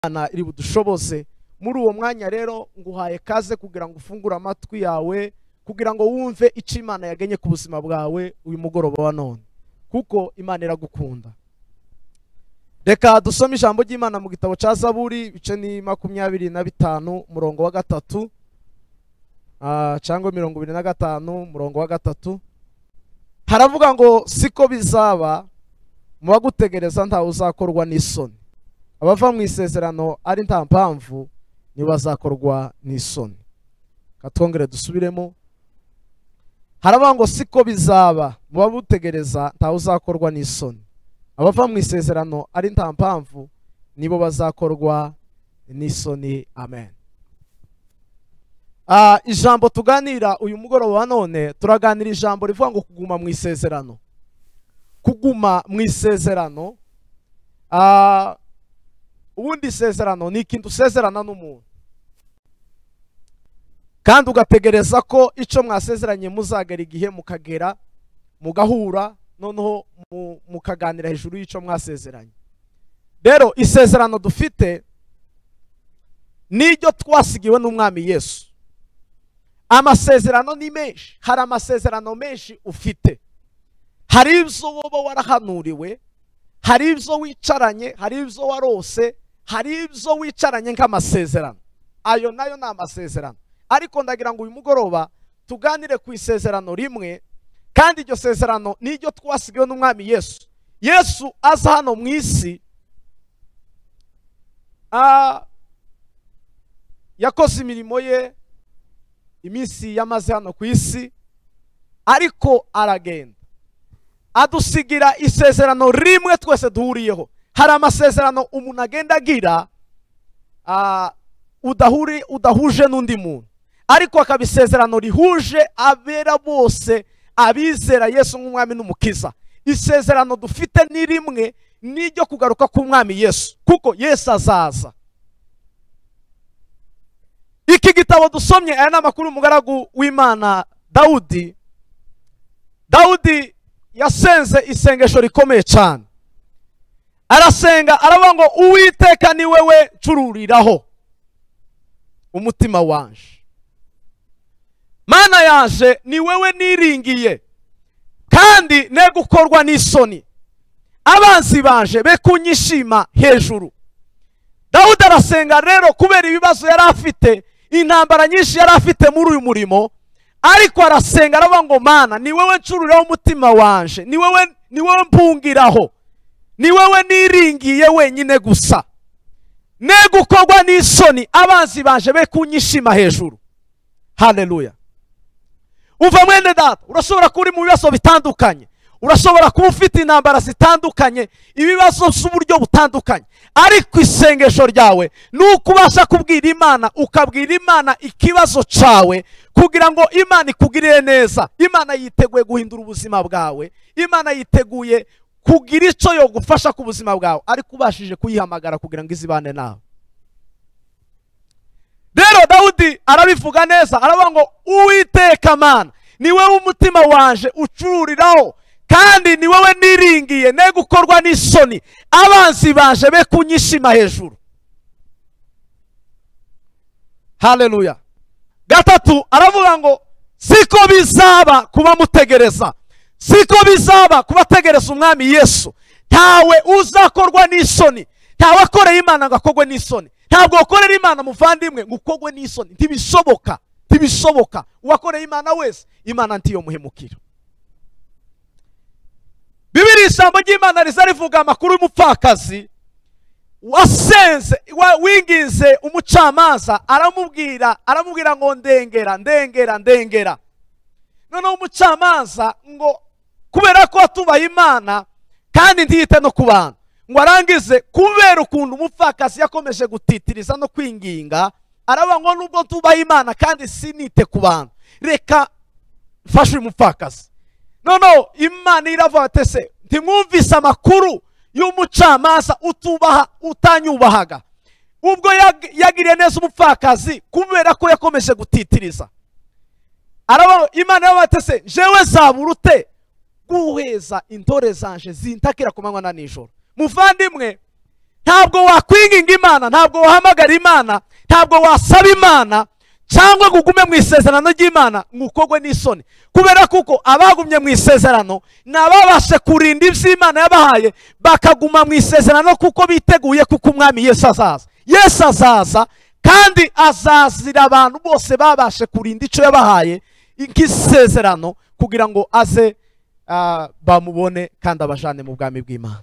Imana iri budushoboze. Muri uwo mwanya rero nguhaye kaze kugira ngo ufungure amatwi yawe, kugira ngo wumve icyo Imana yagenye ku buzima bwawe uyu mugoroba wa none, kuko Imana iragukunda. Reka dusome ijambo ry'Imana mu gitabo cya Zaburi, bice ni 25 umurongo wa 3 cyangwa 25 umurongo wa 3. Haravuga ngo siko bizaba mu bagutegereza ntawe uzakorwa n'isoni, abava mu isezerano ari nta mpamvu nibo bazakorwa n'isoni. Katwongere dusubiremo. Haravuga ngo siko bizaba mu bagutegereza ntawe uzakorwa n'isoni, abava mu isezerano ari nta mpamvu nibo bazakorwa n'isoni. Amen. Ijambo tuganira uyu mugoroba wa none, turaganira ijambo rivuga ngo kuguma mu isezerano. Kuguma mu isezerano, ubundi isezerano ni ikintu usezerana n'umuntu, kandi ugategereza ko icyo mwasezeranye muzagera igihe mukagera mugahura, noneho mukaganira hejuru y'icyo mwasezeranye. Rero isezerano dufite n'iryo twasigiwe n'umwami Yesu. Amasezerano ni menshi, hari amasezerano menshi ufite. Hari ibyo woba warahanuriwe, hari ibyo wicaranye, hari ibyo warose, hari ibyo wicaranye nk'amasezerano. Ayo nayo ni amasezerano. Ariko ndagira ngo uyu mugoroba tuganire ku isezerano rimwe, kandi iryo sezerano n'iryo twasigiwe n'umwami Yesu. Yesu aza hano mu isi, yakoze imirimo ye iminsi yamaze hano ku isi, ariko aragenda adusigira isezerano rimwe twese duhuriyeho. Hari amasezerano umuntu agenda agira udahuje n'undi muntu, ariko akaba isezerano rihuje abera bose, abizera Yesu nk'umwami n'umukiza. Isezerano dufite ni rimwe, n'iryo kugaruka k'umwami Yesu, kuko Yesu azaza. Iki gitabo dusomye, aya ni amakuru y'umugaragu w'Imana Dawudi. Dawudi yasenze isengesho rikomeye cyane. Arasenga aravuga ngo Uwiteka ni wewe ncururiraho umutima wanje, Mana yanje ni wewe niringiye, kandi ne gukorwa n'isoni, abanzi banje be kunyishima hejuru. Dawudi arasenga rero kubera ibibazo yari afite, intambara nyinshi yari afite muri uyu murimo, ariko arasenga aravuga ngo Mana ni wewe ncururiraho umutima wanje, ni wewe mpungiraho, ni wewe niringiye wenyine gusa, ne gukorwa n'isoni, abanzi banje be kunyishima hejuru. Haleluya. Uva mwene data, urashobora kuba uri mu bibazo bitandukanye, urashobora kuba ufite intambara zitandukanye, ibibazo by'uburyo butandukanye, ariko isengesho ryawe ni ukubasha kubwira Imana, ukabwira Imana ikibazo cyawe, kugira ngo Imana ikugirire neza. Imana yiteguye guhindura ubuzima bwawe, Imana yiteguye kugira icyo yo gufasha ku buzima bwawe, ariko ubashije kuyihamagara kugira ngo izibane nawe. Rero Dawudi arabivuga neza, aravuga ngo Uwiteka Mana ni wewe umutima wanje ucururiraho, kandi ni wewe niringiye, ne gukorwa n'isoni, abanzi banje be kunyishima hejuru. Haleluya. Gatatu aravuga ngo siko bizaba kuba mutegereza, siko bizaba kubategereza umwami Yesu. Ntawe uzakorwa n'isoni, ntawe akoreye Imana ngo akorwe n'isoni. Ntabwo ukorera Imana muvandimwe ngo ukogwe n'isoni, ntibishoboka, ntibishoboka. Uwakoreye Imana wese Imana ntiyo muhemukira. Bibiri ijambo ry'Imana riza rivuga amakuru y'umupfakazi wasenze, winginze umucamanza, aramubwira ngo ndengera. Noneho umucamanza ngo kubera ko tubaha Imana kandi ntiyite no ku bantu, ngo arangize kubera ukuntu umupfakazi yakomeje gutitiriza no kwinginga, aravuga ngo nubwo tubaha Imana kandi sinite ku bantu, reka mfashe uyu mupfakazi. Noneho Imana iravuga ati se ntimwumvise amakuru y'umucamanza utanyubahaga, ubwo yagiriye neza umupfakazi kubera ko yakomeje gutitiriza. Aravuga Imana iravuga ati se jewe zaburute guheza intore zanje zintakira ku manywa na nijoro. Muvandimwe, ntabwo wakwinginga imana, ntabwo wahamagara imana, ntabwo wasaba imana cyangwa ngo ugume mu isezerano ry'imana ngukogwe n'isoni, kubera kuko abagumye mu isezerano nababashe kurinda iby'imana yabahaye bakaguma mu isezerano kuko biteguye kuko umwami Yesu azaza. Yesu azaza kandi azazira abantu bose babashe kurinda icyo yabahaye nk'isezerano kugira ngo aze bamubone kandi abajane mu bwami bw'Imana.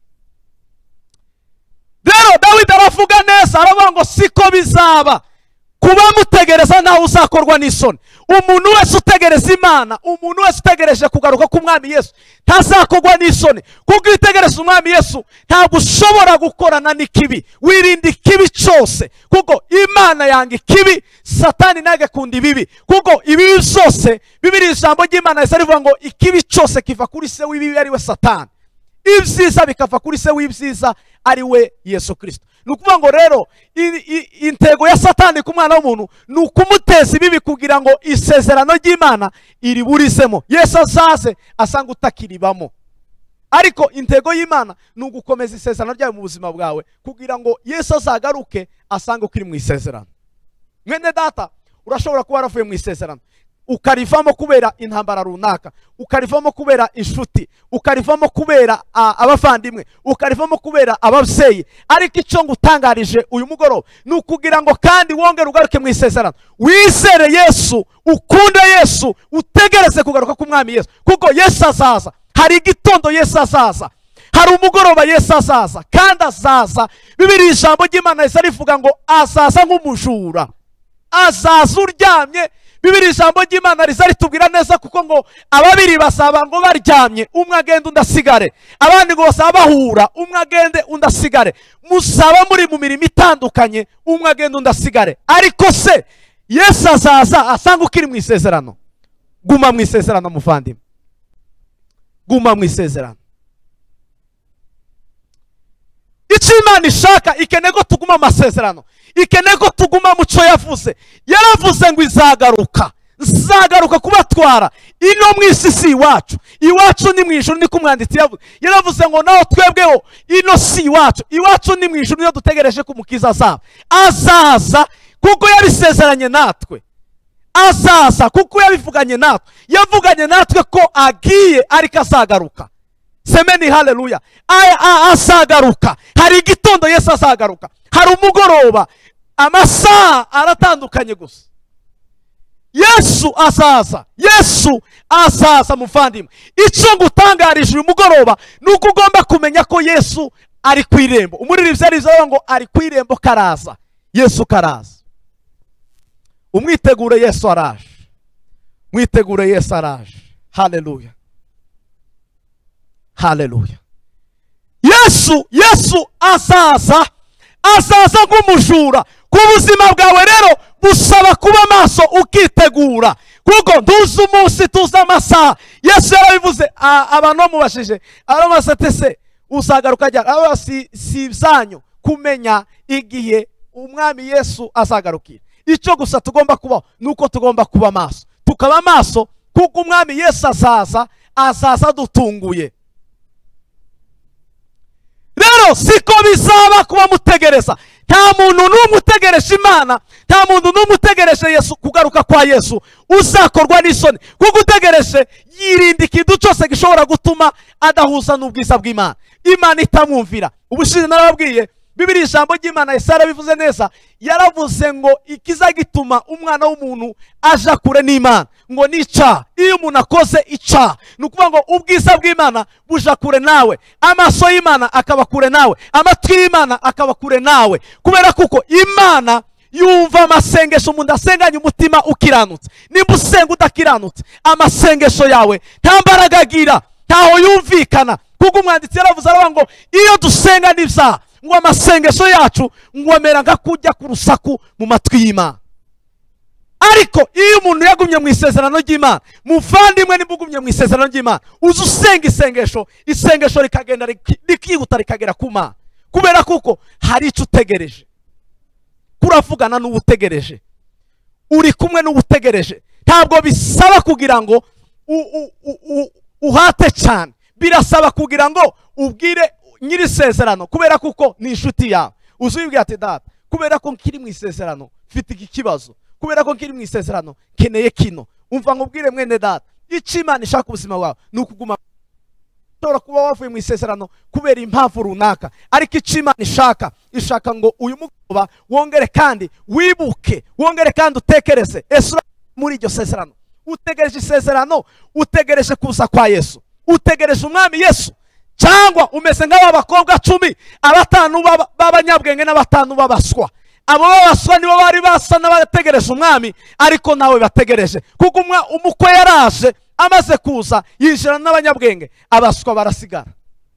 Rero Dawidi aravuga neza, aravuga ngo siko bizaba kuba mutegereza nawe uzakorwa n'isoni. Umuntu wese utegereza Imana, umuntu wese utegereje kugaruka k'umwami Yesu ntazakorwa n'isoni, kuko itegereza umwami Yesu ntabwo ushobora gukorana n'ikibi. Wirinde ikibi cyose kuko Imana yanga ikibi, Satani nage kundi ibibi, kuko ibibi byose Bibiliya ijambo ry'Imana risa rivuga ngo ikibi cyose kiva kuri se w'ibibi ari we Satani, ibyiza bikava kuri se w'ibyiza ari we Yesu Kristo. Nukuvuga ngo rero intego ya Satani ku mwana w'umuntu ni ukumuteza ibibi kugira ngo isezerano ry'Imana iriburizemo, Yesu azaze asanga utakiribamo. Ariko intego y'Imana ni ugukomeza isezerano ryayo mu buzima bwawe kugira ngo Yesu azagaruke asanga ukiri mu isezerano. Mwene data, urashobora kuba waravuye mu isezerano ukarivamo kubera intambara runaka, ukarivamo kubera inshuti, ukarivamo kubera abavandimwe, ukarivamo kubera ababyeyi, ariko icyo ngutangarije uyu mugoroba ni ukugira ngo kandi wongere ugaruke mu isezerano, wizere Yesu, ukunde Yesu, utegereze kugaruka k'umwami Yesu, kuko Yesu azaza. Hari igitondo Yesu azaza, hari umugoroba Yesu azaza, kandi azaza. Bibiliya ijambo ry'Imana risa rivuga ngo azaza nk'umujura, azaza uryamye. Bibiliya ijambo ry'Imana riza ritubwira neza kuko ngo ababiri basaba ngo baryamye umwe agende undi asigare, abandi ngo basaba bahura umwe agende undi asigare, musaba muri mu mirimo itandukanye umwe agende undi asigare. Ariko se Yesu azaza asanga ukiri mu isezerano. Guma mu isezerano muvandimwe, guma mu isezerano. Icyo Imana ishaka ikeneye ko tuguma amasezerano, ikeneye ko tuguma mu cyo yavuze. Yaravuze ngo izagaruka, zagaruka kubatwara. Ino mu isi si iwacu, iwacu ni mu ijuru, niko umwanditsi yavuze. Yaravuze ngo naho twebweho ino si iwacu, iwacu ni mu ijuru, niyo dutegereje ko umukiza azaba. Azaza kuko yabisezeranye natwe, azaza kuko yabivuganye natwe, yavuganye natwe ko agiye ariko azagaruka. Semeni haleluya. Azagaruka. Hari igitondo Yesu azagaruka, hari umugoroba, amasaha aratandukanye gusa. Yesu azaza, Yesu azaza muvandimwe. Icyo ngutangarije uyu mugoroba ni uko ugomba kumenya ko Yesu ari ku irembo. Umuririmbyi arizaho ngo ari ku irembo karaza. Yesu karaza. Umwitegure, Yesu araje. Mwitegure, Yesu araje. Haleluya, haleluya. Yesu azaza, azaza nk'umujura. Ku buzima bwawe rero busaba kuba maso ukitegura, kuko ntuzi umunsi tuzi amasaha. Yesu yarabivuze, abantu bamubashije arabaza ati se uzagaruka ryari? Aba si ibyanyu kumenya igihe umwami Yesu azagarukira. Icyo gusa tugomba kubaho nuko tugomba kuba maso, tukaba maso kuko umwami Yesu azaza dutunguye. Rero siko bizaba kuba mutegereza. Nta muntu n'umwe utegereje Imana, nta muntu n'umwe utegereje Yesu, kugaruka kwa Yesu uzakorwa n'isoni, kuko utegereje yirinda ikintu cyose gishobora gutuma adahuza n'ubwiza bw'Imana, Imana itamwumvira. Ubushize narababwiye, Bibiliya ijambo ry'Imana Yesu yarabivuze neza. Yaravuze ngo ikiza gituma umwana w'umuntu aja kure n'Imana ngo ni icyaha. Iyo umuntu akoze icyaha, ni ukuvuga ngo ubwiza bw'Imana buja kure nawe, amaso y'Imana akaba kure nawe, amatwi y'Imana akaba kure nawe, kubera kuko Imana yumva amasengesho umuntu asenganye umutima ukiranutse. Nimba usenga udakiranutse, amasengesho yawe nta mbaraga agira, ntaho yumvikana, kuko umwanditsi yaravuze aravuga ngo iyo dusenga n'ibyaha ngo amasengesho yacu ngomera nka kujya ku rusaku mu matwi y'Imana. Ariko iyo umuntu yagumye mu isezerano ry'Imana, muvandimwe, nimba ugumye mu isezerano ry'Imana, uza usenga isengesho rikagenda rikihuta rikagera ku Mana, kubera kuko hari icyo utegereje. Kuravugana n'ubutegereje, uri kumwe n'ubutegereje. Ntabwo bisaba kugira ngo uhate cyane, birasaba kugira ngo ubwire nyiri isezerano, kubera kuko ni inshuti yawe, uzibwira ati data, kubera ko nkiri mu isezerano mfite iki kibazo, kubera ko nkiri mu isezerano keneye kino. Umva nkubwire mwene data, icyo Imana ishaka ubuzima bwawe ni ukuguma. Ushobora kuba wavuye mu isezerano kubera impamvu runaka, ariko icyo Imana ishaka ngo uyu mugoroba wongere kandi wibuke, wongere kandi utekereze, ese muri iryo sezerano utegereje isezerano, utegereje kuza kwa Yesu, utegereje umwami Yesu, cyangwa umeze nk'aba bakobwa 10, 5 b'abanyabwenge n'5 b'abaswa. Abo b'abaswa nibo bari basa n'abategereje umwami, ariko nawe bategereje, kuko umukwe yaraje, amaze kuza yinjira n'abanyabwenge, abaswa barasigara.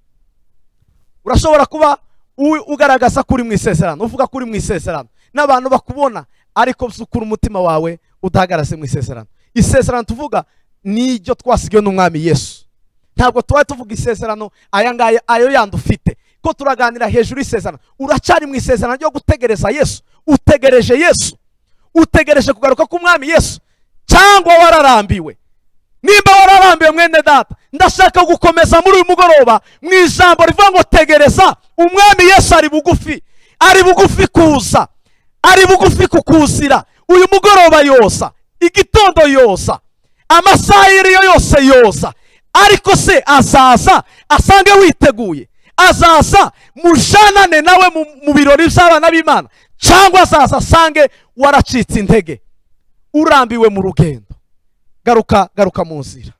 Urashobora kuba ugaragaza kuri mu isezerano, uvuga kuri mu isezerano, n'abantu bakubona, ariko by'ukuri umutima wawe udahagaze mu isezerano. Isezerano tuvuga ni iryo twasigiwe n'umwami Yesu. Ntabwo tuba tuvuga isezerano aya ngaya ayo yandi ufite, ko turaganira hejuru y'isezerano. Uracyari mu isezerano ryo gutegereza Yesu, utegereje Yesu, utegereje kugaruka k'umwami Yesu, cyangwa wararambiwe? Nimba wararambiwe mwene data, ndashaka gukomeza muri uyu mugoroba mu ijambo rivuga ngo tegereza umwami Yesu. Ari bugufi, ari bugufi kuza, ari bugufi kukuzira. Uyu mugoroba yosa, igitondo yosa, amasaha iriyo yose yosa, ariko se azaza asange witeguye? Azaza mushanane nawe mu birori by'abana b'Imana, cyangwa azaza asange waracitse intege, urambiwe mu rugendo? Garuka mu nzira.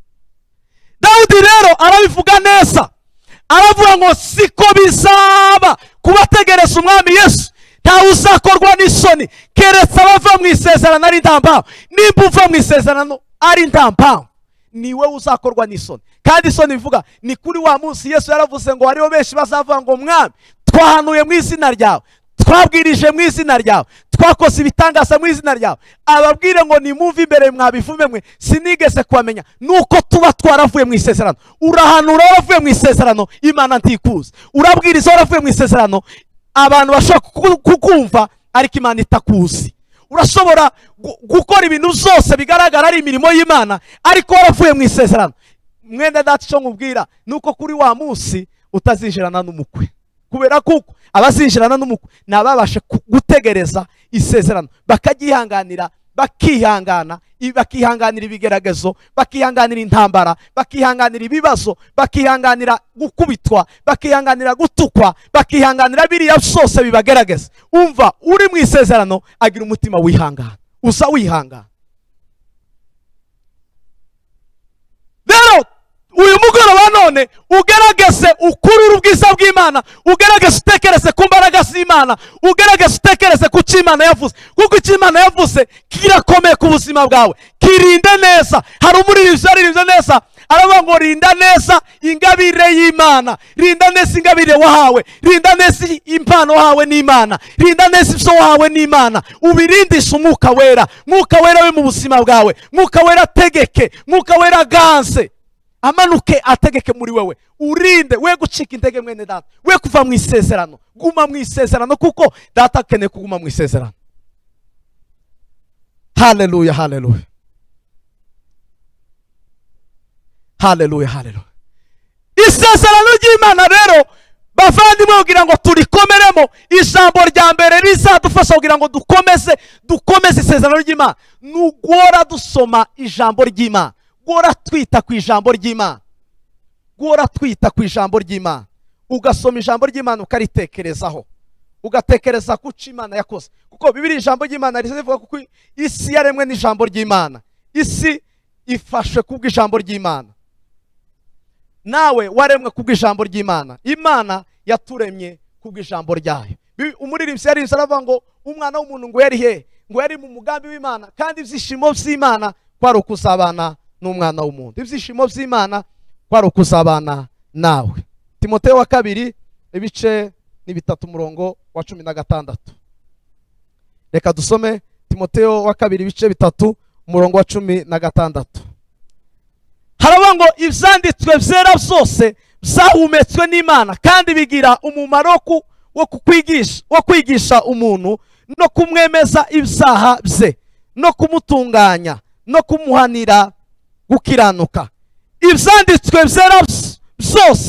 Dawudi rero arabivuga neza, aravuga ngo siko bizaba kubategereza umwami Yesu. Ntawe uzakorwa n'isoni keretse abava mu isezerano ari ndambaho. Nimba uva mu isezerano ari ndambaho, niwe uzakorwa n'isoni. Kandi isoni bivuga ni kuri wa munsi Yesu yaravuze ngo hariho benshi bazavuga ngo mwami, twahanuye mu izina ryawe, twabwirije mu izina ryawe, twakoze ibitangaza mu izina ryawe. Ababwire ngo nimumve imbere mwabivume mwe, sinigeze kubamenya. Nuko tuba twaravuye mu isezerano. Urahanura waravuye mu isezerano, Imana ntikuzi. Urabwiriza waravuye mu isezerano, abantu bashobora kukumva ariko Imana itakuzi. Urashobora gukora ibintu byose bigaragara ari imirimo y'Imana, ariko waravuye mu isezerano. Mwene data, cyo nkubwira nuko kuri wa munsi utazinjirana n'umukwe, kubera kuko abazinjirana n'umukwe nababashe gutegereza isezerano, bakagihanganira, bakihanganira ibigeragezo, bakihanganira intambara, bakihanganira ibibazo, bakihanganira gukubitwa, bakihanganira gutukwa, bakihanganira biriya byose bibagerageza. Umva, uri mu isezerano agira umutima wihangana, usa wihangana. Rero uyu mugoroba none ugerageze ukurura ubwiza bw'Imana, ugerageze utekereze ku mbaraga z'Imana, ugerageze utekereze ku cyo Imana yavuze, kuko icyo Imana yavuze kirakomeye ku buzima bwawe. Kirinde neza. Hari umuririmbyi yaririmbye neza, aravuga ngo rinda neza ingabire y'Imana, rinda neza ingabire wahawe, rinda neza impano wahawe n'Imana, rinda neza ibyo wahawe n'Imana, ubirindisha umwuka wera. Mwuka wera we mu buzima bwawe, mwuka wera ategeke, mwuka wera aganze, amanuke ategeke muri wewe. Urinde we gucika intege mwene data, we kuva mu isezerano. Guma mu isezerano, kuko data akeneye kuguma mu isezerano. Haleluya, haleluya, haleluya, haleluya. Isezerano ry'Imana rero bavandimwe, kugira ngo turikomeremo, ijambo rya mbere rizadufasha kugira ngo dukomeze isezerano ry'Imana, nugora dusoma ijambo ry'Imana, gora twita ku ijambo ry'Imana, gora twita ku ijambo ry'Imana. Ugasoma ijambo ry'Imana ukaritekerezaho, ugatekereza ku cyo Imana yakoze, kuko Bibiliya ijambo ry'Imana rivuga kuko isi yaremwe n'ijambo ry'Imana, isi ifashwe kubw'ijambo ry'Imana. Nawe waremwe kubw'ijambo ry'Imana, Imana yaturemye kubw'ijambo ryayo. Umuririmbyi yaririmbye aravuga ngo umwana w'umuntu ngo yari he, ngo yari mu mugambi w'Imana, kandi ibyishimo by'Imana kwari ukuzabana n'umwana w'umuntu. Ibyishimo by'Imana kwari ukuzabana nawe. Timoteyo wa 2 ibice ni 3 umurongo wa 16. Reka dusome Timoteyo wa 2 ibice 3 umurongo wa 16. Haravuga ngo ibyanditswe byera byose byahumetswe n'Imana, kandi bigira umumaro wo kwigisha umuntu no kumwemeza ibyaha bye, no kumutunganya, no kumuhanira gukiranuka. Ibyanditswe byera byose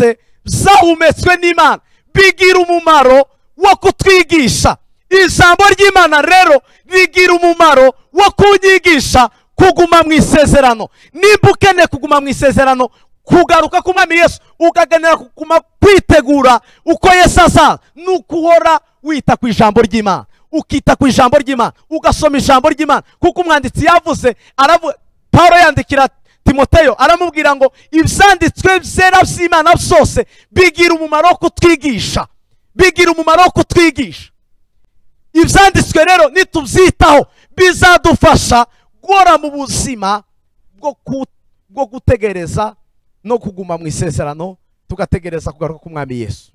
zahumetswe n'Imana bigira umumaro wo kutwigisha. Ijambo ry'Imana rero rigira umumaro wo kunyigisha kuguma mu isezerano. Nimba ukeneye kuguma mu isezerano, kugaruka k'Umwami Yesu, ukagenera kuguma kwitegura uko Yesu azaza, nuko uhora wita ku ijambo ry'Imana, ukita ku ijambo ry'Imana, ugasoma ijambo ry'Imana. Kuko umwanditsi yavuze, Paulo yandikira Timoteyo aramubwira ngo ibyanditswe byera by'Imana byose bigira umumaro wo kutwigisha, bigira umumaro wo kutwigisha. Ibyanditswe rero nitubyitaho bizadufasha guhora mu buzima bwo gutegereza no kuguma mu isezerano, tugategereza kugaruka k'Umwami Yesu.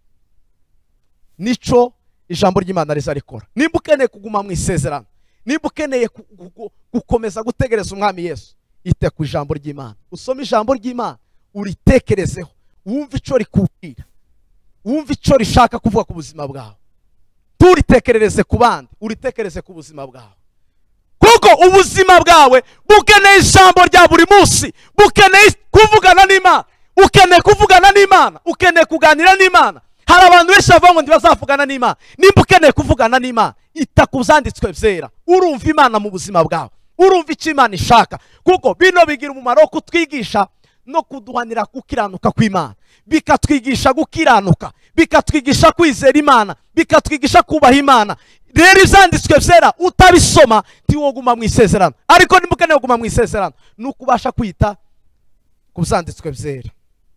Nico ijambo ry'Imana rizarikora. Nimba ukeneye kuguma mu isezerano, nimba ukeneye gukomeza gutegereza Umwami Yesu, ite ku ijambo ry'Imana, usome ijambo ry'Imana, uritekerezeho, wumve ico rikubwira, wumve ico rishaka kuvuga ku buzima bwawe. Turitekerereze ku bandi, uritekereze ku buzima bwawe, kuko ubuzima bwawe bukeneye ijambo rya buri munsi, bukeneye kuvugana n'Imana, ukeneye kuvugana n'Imana, ukeneye kuganira n'Imana. Hari abantu benshi bavuga ngo ntibazavugana n'Imana. Nimba ukeneye kuvugana n'Imana, ita ku byanditswe byera, urumva Imana mu buzima bwawe, urumva icyo Imana ishaka, kuko bino bigira umumaro wo kutwigisha no kuduhanira gukiranuka kw'Imana, bikatwigisha gukiranuka, bikatwigisha kwizera Imana, bikatwigisha kubaha Imana. Rero ibyanditswe byera utabisoma ntiwoguma mu isezerano, ariko nimba ukeneye kuguma mu isezerano, nuko ubasha kwita ku byanditswe byera.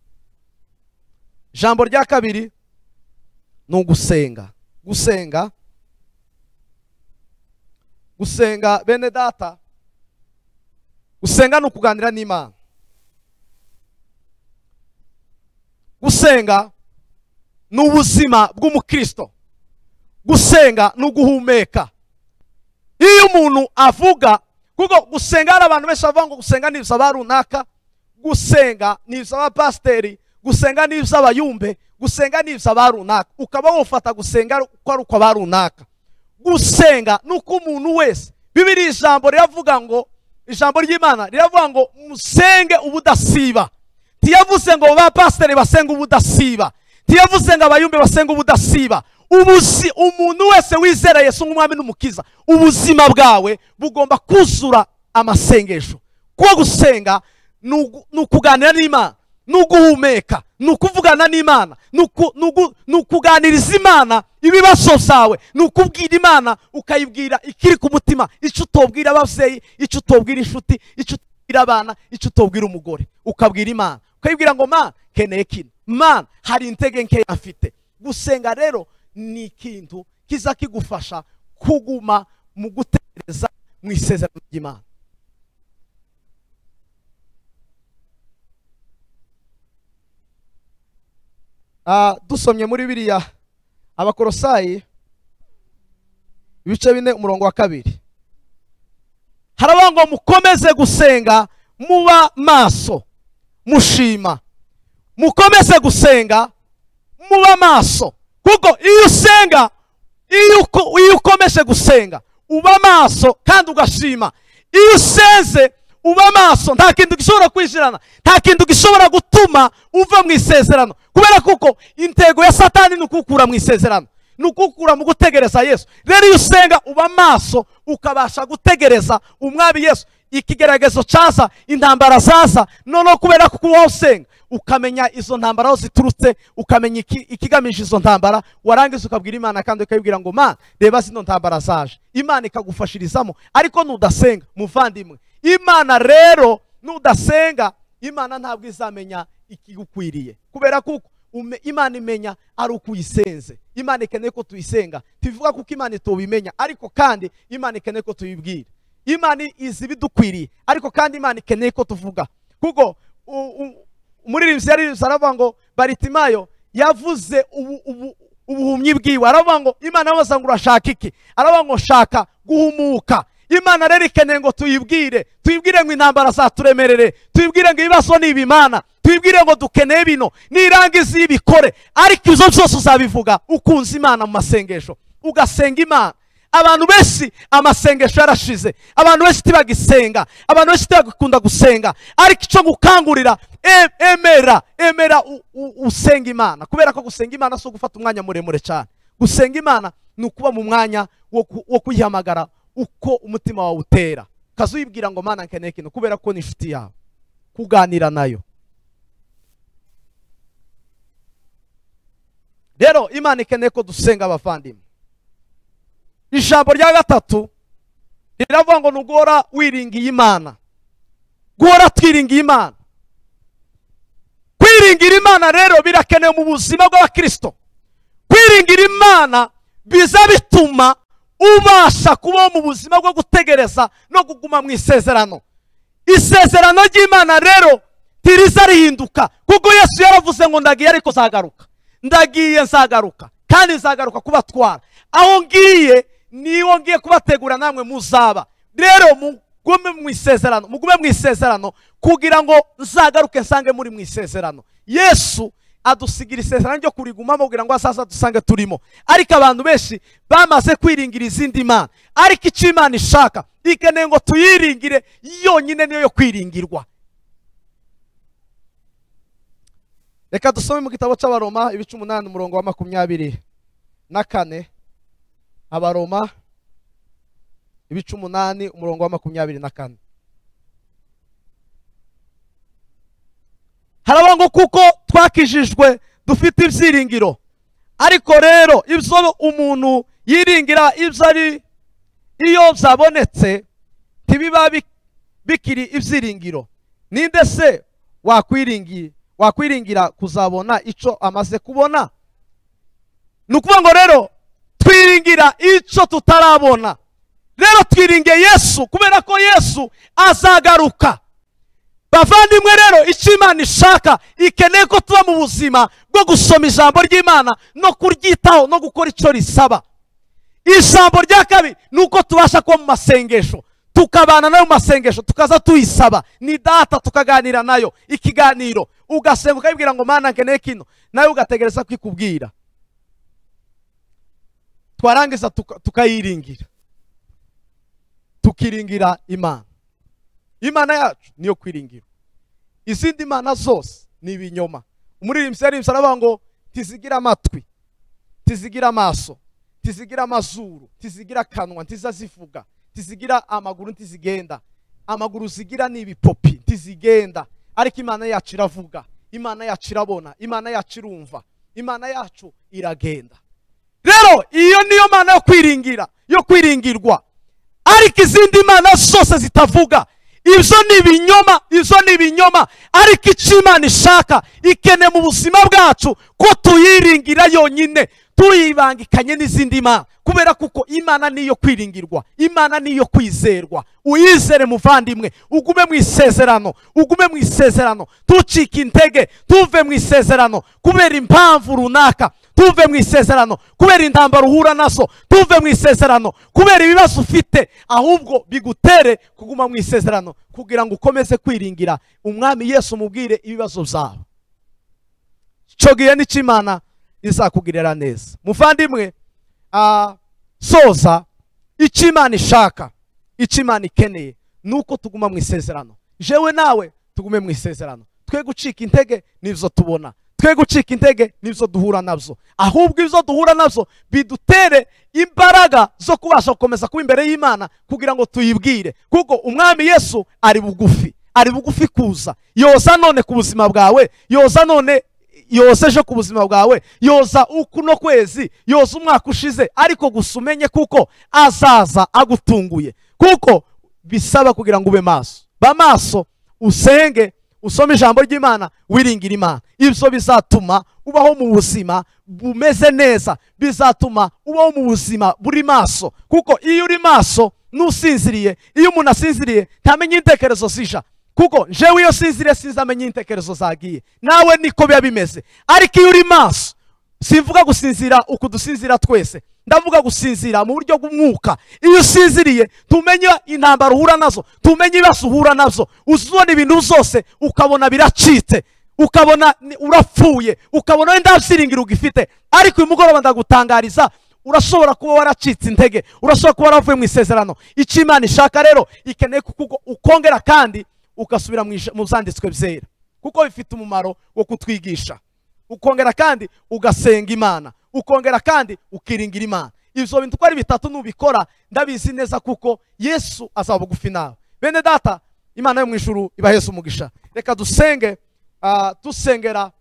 Ijambo rya kabiri ni ugusenga. Gusenga bene data, gusenga ni ukuganira n'Imana. Gusenga ni ubuzima bw'umukristo. Gusenga ni uguhumeka. Iyo umuntu avuga, kuko gusenga, hari abantu benshi bavuga ngo gusenga ni iby'aba runaka, gusenga ni iby'abapasiteri, gusenga ni iby'abayumbe, gusenga ni iby'aba runaka, ukaba wufata gusenga uko ari ukw'aba runaka. Gusenga ni uko umuntu wese, Bibiliya ijambo riravuga ngo, ijambo ry'Imana riravuga ngo musenge ubudasiba. Tiyavuze ngo abapasiteri basenga ubudasiba, tiyavuze ngo abayumbe basenga ubudasiba. Umuntu wese wizera Yesu nk'Umwami n'Umukiza, ubuzima bwawe bugomba kuzura amasengesho. Kuko gusenga ni ukuganira n'Imana, ni uguhumeka, ni ukuvugana n'Imana, ni ukuganiriza Imana ibibazo byawe, ni ukubwira Imana, ukayibwira ikiri ku mutima, icyo utobwira ababyeyi, icyo utobwira inshuti, icyo utobwira abana, icyo utobwira umugore, ukabwira Imana, ukayibwira ngo Mana keneye kino, Mana hari intege nkeya mfite. Gusenga rero ni ikintu kiza kigufasha kuguma mu gutegereza mu isezerano ry'Imana. Dusomye muri Bibiliya Abakolosayi ibice 4 umurongo wa 2, haravuga ngo mukomeze gusenga muba maso mushima. Mukomeze gusenga muba maso, kuko iyo usenga, iyo ukomeje gusenga uba maso kandi ugashima. Iyo usenze uba maso, nta kintu gishobora kwinjirana, nta kintu gishobora gutuma uva mu isezerano, kubera kuko intego ya Satani ni ukukura mu isezerano, ni ukukura mu gutegereza Yesu. Rero iyo usenga uba maso, ukabasha gutegereza Umwami Yesu. Ikigeragezo cyaza, intambara zaza, noneho kubera kuko wowe usenga ukamenya izo ntambara aho ziturutse, ukamenya ikigamije izo ntambara, warangiza ukabwira Imana kandi ukayibwira ngo Mana reba zino ntambara zaje, Imana ikagufashirizamo. Ariko nudasenga muvandimwe, Imana rero nudasenga, Imana ntabwo izamenya ikigukwiriye, kubera kuko Imana imenya ari uko uyisenze. Imana ikeneye ko tuyisenga, tuvuga kuko Imana itobimenya, ariko kandi Imana ikeneye ko tuyibwira. Imana izi bidukwiriye, ariko kandi Imana ikeneye ko tuvuga. Kuko umuririmbyi yaririmbye aravuga ngo Baritimayo yavuze ubuhumyi bwiwe, aravuga ngo Imana yabaza ngo urashaka iki, aravuga ngo shaka guhumuka. Imana rero ikeneye ngo tuyibwire ngo intambara zaturemerere, tuyibwire ngo ibibazo ni ibimana, tuyibwire ngo dukeneye bino, nirangiza ibikore. Ariko izo byose uzabivuga ukunze Imana mu masengesho, ugasenga Imana. abantu benshi amasengesho yarashize, abantu benshi tibagisenga, abantu benshi tibagikunda gusenga. Ariko icyo gukangurira, emera usenga Imana, kubera ko gusenga Imana so gufata umwanya muremure cyane. Gusenga Imana ni ukuba mu mwanya wo kuyihamagara uko umutima wawe utera, kazuyibwira ngo Mana nkeneye kino, kubera ko ni inshuti yawe, kuganira nayo. Rero Imana ikeneye ko dusenga abavandimwe. Ijambo rya gatatu riravuga ngo nugora wiringiye Imana, guhora twiringiye Imana. Kwiringira Imana rero birakenewe mu buzima bw'abakristo. Kwiringira Imana biza bituma ubasha kubaho mu buzima bwo gutegereza no kuguma mu isezerano. Isezerano ry'Imana rero tiriza rihinduka, kuko Yesu yaravuze ngo ndagiye ariko zagaruka, ndagiye nzagaruka, kandi nzagaruka kubatwara. Aho ngiye niwo ngiye kubategura namwe muzaba. Rero mugume mu isezerano kugira ngo nzagaruke nsange muri mu isezerano. Yesu adusigira isezerano ryo kurigumamo kugira ngo azaza dusange turimo. Ariko abantu benshi bamaze kwiringira izindi mana, ariko icyo Imana ishaka ikeneye ngo tuyiringire yonyine, niyo yo kwiringirwa. Reka dusome mu gitabo cy'Abaroma ibice 8 umurongo wa 24. Abaroma ibice 8 umurongo wa 24. Haravuga ngo kuko twakijijwe dufite ibyiringiro, ariko rero ibyo umuntu yiringira iyo zabonetse ntibiba bikiri ibyiringiro. Ninde se wakwiringira kuzabona icyo amaze kubona? Nukuvuga ngo rero twiringira icyo tutarabona. Rero twiringiye Yesu kubera ko Yesu azagaruka. Bavandimwe rero icyo Imana ishaka ikeneye ko tuba mu buzima bwo gusoma ijambo ry'Imana no kuryitaho no gukora icyo risaba. Ijambo rya kabiri nuko tubasha kuba mu masengesho, tukabana nayo mu masengesho, tukaza tuyisaba ni data, tukaganira nayo ikiganiro, ugasenga ukayibwira ngo Mana nkeneye kino, nayo ugategereza kwikubwira. Twarangiza tukayiringira, tukiringira Imana. Imana yacu niyo kwiringira, izindi mana zose ni ibinyoma. Umuririmbyi yaririmbye aravuga ngo tizigira amatwi, tizigira amaso, tizigira amazuru, tizigira kanwa, ntizazivuga, tizigira amaguru, ntizigenda. Amaguru zigira ni ibipopi, ntizigenda. Ariko Imana yacu iravuga, Imana yacu irabona, Imana yacu irumva, Imana yacu iragenda. Rero iyo niyo mana yo kwiringira, yo kwiringirwa. Ariko izindi mana zose zitavuga, ibyo ni ibinyoma, ariko icyo Imana ishaka ikeneye mu buzima bwacu ko tuyiringira yonyine, tuyibangikanye n'izindi mana, kubera kuko Imana niyo kwiringirwa, Imana niyo kwizerwa. Uyizere muvandimwe, ugume mu isezerano, tucike intege, tuve mu isezerano kubera impamvu runaka, tuve mu isezerano kubera intambara uhura nazo, tuve mu isezerano kubera ibibazo ufite, ahubwo bigutere kuguma mu isezerano kugira ngo ukomeze kwiringira umwami Yesu, mubwire ibibazo byawe. Cyo gihe n'icyo Imana izakugirira neza. Muvandimwe, soza icyo Imana ishaka, icyo Imana ikeneye nuko tuguma mu isezerano. Jewe nawe tugume mu isezerano, twe gucika intege n'ibyo tubona, twe gucika intege n'ibyo duhura nabyo, ahubwo ibyo duhura nabyo bidutere imbaraga zo kubasha gukomeza kuba imbere y'Imana kugira ngo tuyibwire, kuko umwami Yesu ari bugufi kuza. Yoza none ku buzima bwawe, yoza none, yoza ejo ku buzima bwawe, yoza ukuno kwezi, yoza umwaka ushize, ariko gusa umenye kuko azaza agutunguye, kuko bisaba kugira ngo ube maso. Ba maso, usenge, usome ijambo ry'Imana, wiringira Imana. Ibyo bizatuma ubaho mu buzima bumeze neza, bizatuma ubaho mu buzima buri maso, kuko iyo uri maso nusinziriye, iyo umuntu asinziriye ntamenye intekerezo zija, kuko jewe iyo sinziriye sinzamenye intekerezo zagiye, nawe niko biba bimeze. Ariko iyo uri maso, simvuga gusinzira uko dusinzira twese, ndavuga gusinzira mu buryo bw'umwuka. Iyo usinziriye tumenye intambara uhura nazo, tumenye ibibazo uhura nazo, uzibona ibintu zose ukabona biracitse, ukabona urapfuye, ukabona wenda byiringiro ugifite. Ariko uyu mugoroba ndagutangariza, urashobora kuba waracitse intege, urashobora kuba waravuye mu isezerano. Icyo Imana ishaka rero, ikeneye kuko ukongera kandi ugasubira mu byanditswe byera, kuko bifite umumaro wo kutwigisha. Ukongera kandi ugasenga Imana, ukongera kandi ukiringira Imana. Ibyo bintu uko ari bitatu nubikora, ndabizi neza kuko Yesu azaba bugufi nawe. Bene data, Imana yo mu ijuru ibaheze umugisha. Reka dusenge, dusengera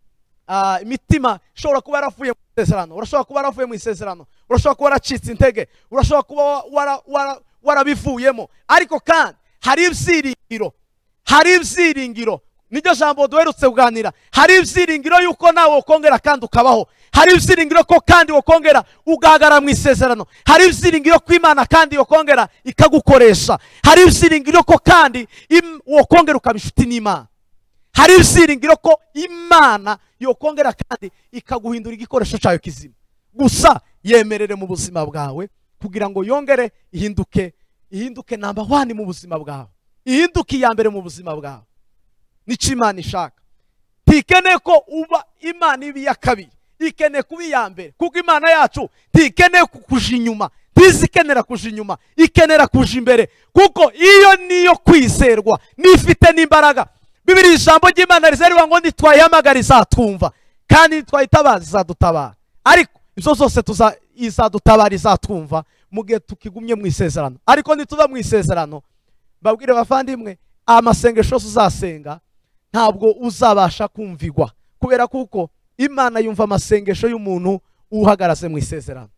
imitima ishobora kuba yaravuye mu isezerano. Urashobora kuba waravuye mu isezerano, urashobora kuba waracitse intege, urashobora kuba warabivuyemo, ariko kandi hari ibyiringiro, hari ibyiringiro. Niryo jambo duherutse kuganira. Hari ibyiringiro yuko nawe ukongera kandi ukabaho. Hari ibyiringiro ko kandi ukongera ugahagarara mu isezerano. Hari ibyiringiro ko Imana kandi ukongera ikagukoresha. Hari ibyiringiro ko kandi ukongera ukaba inshuti n'Imana. Hari ibyiringiro ko Imana yokongera kandi ikaguhindura igikoresho cyayo kizima. Gusa yemerere mu buzima bwawe kugira ngo yongere ihinduke number 1 mu buzima bwawe, ihinduke iya mbere mu buzima bwawe. Nicyo Imana ishaka. Tikeneye ko uba Imana ibi ya kabiri, ikeneye kuba iya mbere, kuko Imana yacu tikeneye kuja inyuma, tizikenera kuja inyuma, ikenera kuja imbere, kuko iyo niyo kwizerwa, nifite n'imbaraga. Bibiri ijambo ry'Imana rizariwa ngo nitwayihamagara izatwumva, kandi nitwayitabaza izadutabara. Ariko izo zose izadutabara izatwumva mu gihe tukigumye mu isezerano. Ariko nituva mu isezerano, babwire bavandimwe, amasengesho uzasenga ntabwo uzabasha kumvigwa, kubera kuko Imana yumva amasengesho y'umuntu uhagaraze mu isezerano.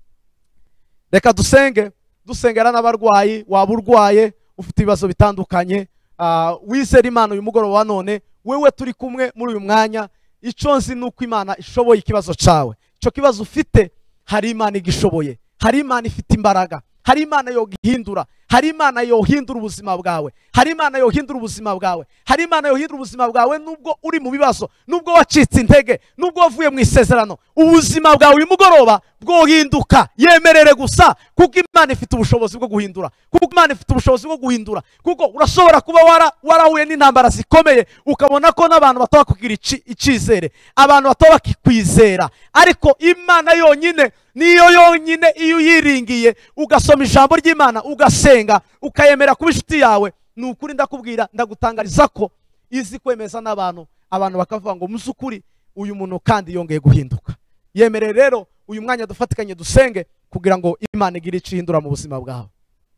Reka dusenge, dusengera n'abarwayi. Waba urwaye ufite ibibazo bitandukanye, wizera Imana uyu mugoroba wa none, wewe turi kumwe muri uyu mwanya. Icyo nzi nuko Imana ishoboye ikibazo cyawe. Icyo kibazo ufite, hari Imana igishoboye, hari Imana ifite imbaraga, hari Imana yohindura, hari Imana yohindura ubuzima bwawe, hari Imana yohindura ubuzima bwawe, hari Imana yohindura ubuzima bwawe. Nubwo uri mu bibazo, nubwo wacitse intege, nubwo wavuye mu isezerano, ubuzima bwawe uyu mugoroba bwohinduka. Yemerere gusa, kuko Imana ifite ubushobozi bwo guhindura, kuko Imana ifite ubushobozi bwo guhindura. Kuko urashobora kuba warahuye n'intambara zikomeye, ukabona ko n'abantu bataba kugira icyizere, abantu bataba bakikwizera, ariko Imana yonyine niyo yonyine. Iyo uyiringiye ugasoma ijambo ry'Imana, ugasenga, ukayemera kuba inshuti yawe, ni ukuri ndakubwira, ndagutangariza ko izi kwemeza n'abantu, abantu bakavuga ngo mu by'ukuri uyu muntu kandi yongeye guhinduka. Yemerere rero uyu mwanya dufatikanye dusenge kugira ngo Imana igire icyo ihindura mu buzima bwawe.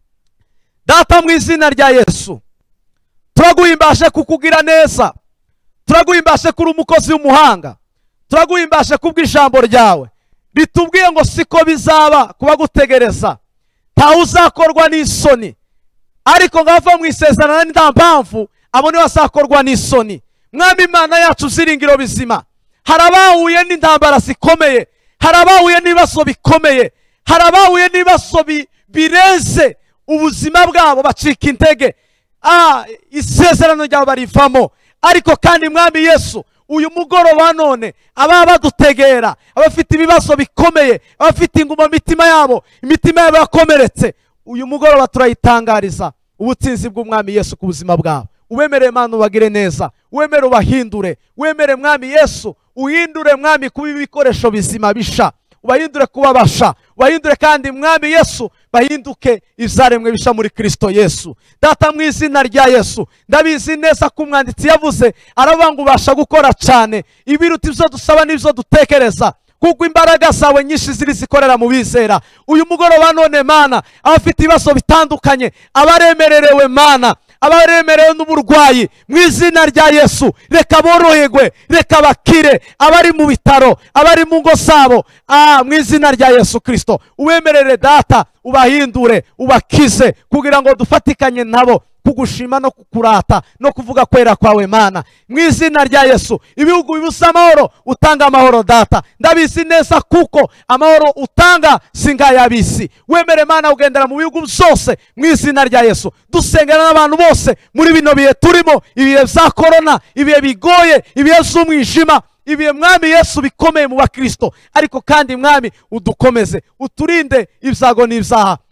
Data, mu izina rya Yesu, turaguhimbashe kukugira neza, turaguhimbashe kuri umukozi w'umuhanga, turaguhimbashe kubw'ijambo ryawe bitubwiye ngo siko bizaba kuba gutegereza, ntawe uzakorwa n'isoni. Ariko ngava mu isezerano nta mpamvu abo niwe bazakorwa n'isoni. Mwami Imana yacu uziringiro bizima, hari abahuye n'intambara zikomeye, hari abahuye n'ibibazo bikomeye, hari abahuye n'ibibazo bireze ubuzima bwabo, bacika intege, isezerano ryawe barivamo. Ariko kandi Mwami Yesu, uyu mugoroba none ababa badutegera, abafite ibibazo bikomeye, abafite inguma mitima yabo, imitima yabo yakomeretse, uyu mugoroba turayitangariza ubutsinzi bw'Umwami Yesu ku buzima bwabo. Uwemereye Imana ubagire neza, wemere ubahindure, wemere Mwami Yesu uhindure Mwami kuba ibikoresho bizima bisha, ubahindure kuba basha, ubahindure kandi Mwami Yesu bahinduke ibyaremwe bisha muri Kristo Yesu. Data, mu izina rya Yesu, ndabizi neza ko umwanditsi yavuze aravuga ngo ubasha gukora cyane ibiruta ibyo dusaba n'ibyo dutekereza, kuko imbaraga zawe nyinshi ziri zikorera mu bizera. Uyu mugoroba none Mana, abafite ibibazo bitandukanye, abaremererewe Mana, abaremerewe n'uburwayi, mu izina rya Yesu reka boroherwe, reka bakire, abari mu bitaro, abari mu ngo zabo, mu izina rya Yesu Kristo uwemerere Data, ubahindure, ubakize, kugira ngo dufatikanye nabo kugushima no kukurata no kuvuga kwera kwawe Mana. Mu izina rya Yesu ibihugu bibuze amahoro, utanga amahoro Data, ndabizi neza kuko amahoro utanga singayabisi. Wemere Mana ugendera mu bihugu byose mu izina rya Yesu. Dusengera n'abantu bose muri bino bihe turimo, ibihe bya corona, ibihe bigoye, ibihe by'umwijima, ibihe Mwami Yesu bikomeye mu bakristo. Ariko kandi Mwami udukomeze, uturinde ibyago n'ibyaha,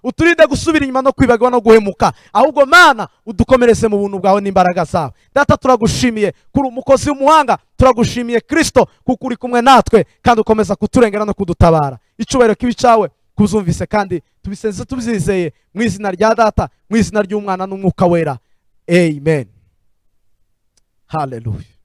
uturinde gusubira inyuma no kwibagirwa no guhemuka, ahubwo Mana udukomereze mu buntu bwawe n'imbaraga zawe. Data turagushimiye kuri umukozi w'umuhanga, turagushimiye Kristo kuko uri kumwe natwe kandi ukomeza kuturengera no kudutabara. Icyubahiro kibi cyawe kuzumvise kandi tubisenze tubyizeye mu izina rya Data, mu izina ry'Umwana n'Umwuka wera. Amen. Hallelujah.